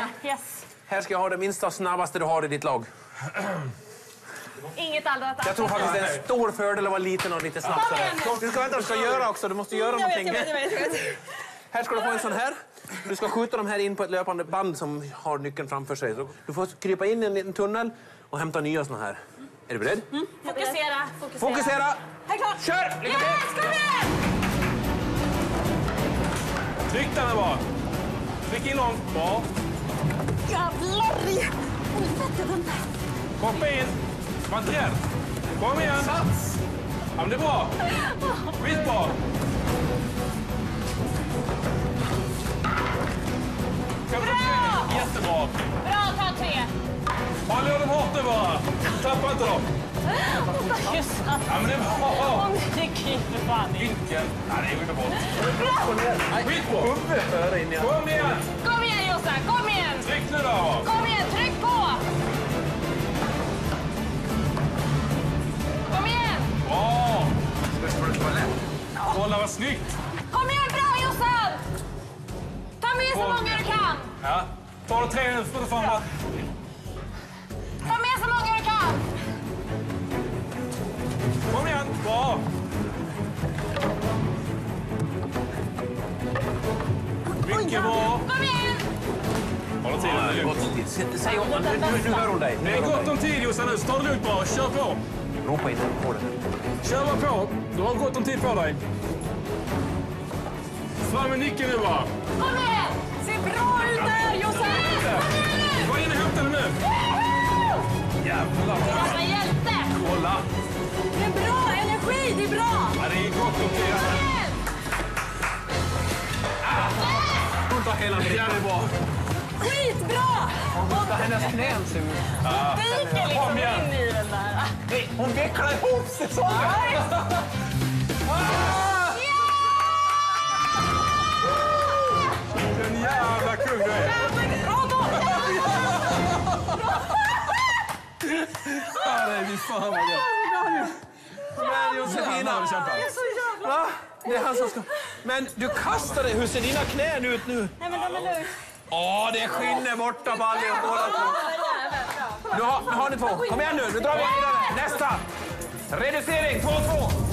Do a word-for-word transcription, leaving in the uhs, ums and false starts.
Yes. Här ska jag ha det minsta och snabbaste du har i ditt lag. Inget annat. Jag tror faktiskt det är en stor fördel att vara liten och lite snabb. Du ska vänta, du ska göra också. Du måste göra någonting. Jag vet, jag vet, jag vet. Här ska du få en sån här. Du ska skjuta dem här in på ett löpande band som har nyckeln framför sig. Så du får krypa in i en liten tunnel och hämta nya såna här. Är du beredd? Mm. Fokusera, fokusera. Fokusera! Här, klart. Kör! Lycka till! Yes, kom igen! Tryck den här bara. Tryck in långt. Bra. Jävlar i helvete, den där. Hoppa in. Var inte rädd. Kom igen. Sats. Ja, men det är bra. Skitbra. Bra! Jättebra. Bra, ta tre. Håll i dem hårt nu bara. Tappa inte dem. Just Ja, men det är bra. Om det kryper fan i. Vinkeln. Ja, det är underbart. Bra! Skitbra. Kom igen. Kom igen, Jossan. Kom igen. Tryck nu då. Kom igen, tryck på. Kom igen. Bra. Kolla vad snyggt. Kom igen, bra, Jossan. Ta med så många du kan. Ja. Ta det tre nu för du fan. Ta med så många du kan. Kom igen. Bra. Mycket bra. Kom igen. Hålla tiden nu. Gott om tid. Säg om, nu, nu, nu hör hon dig. Det är gott om tid, Jossan, nu. Ta det lugnt bara. Kör på. Ropa inte på det. Kör bara på. Du har gott om tid på dig. Fram med nyckeln nu bara. Kom igen. Ser bra ut där, Jossan. Kom igen nu. Gå in och hämta den nu. Jävlar. Jävla hjälte. Kolla. Det är bra energi, det är bra. Ja, det är gott om tid. Kom igen. Hon tar hela Det är bra. Skitbra. Det hennes knän ser ut. Viker liksom Kom igen. in i den där. Nej, hon vecklar ihop sig så. En jävla kung du är. Bra då. Ja, det är ju fan vad gott. Men Josefina, va? Det är han som ska... Men du kastade, hur ser dina knän ut nu? Nej, men de är lugnt. Åh, det är skinnet borta på allihop båda två. Nu har, nu har ni två. Kom igen nu, nu drar vi vidare. Nästa! Reducering, två två.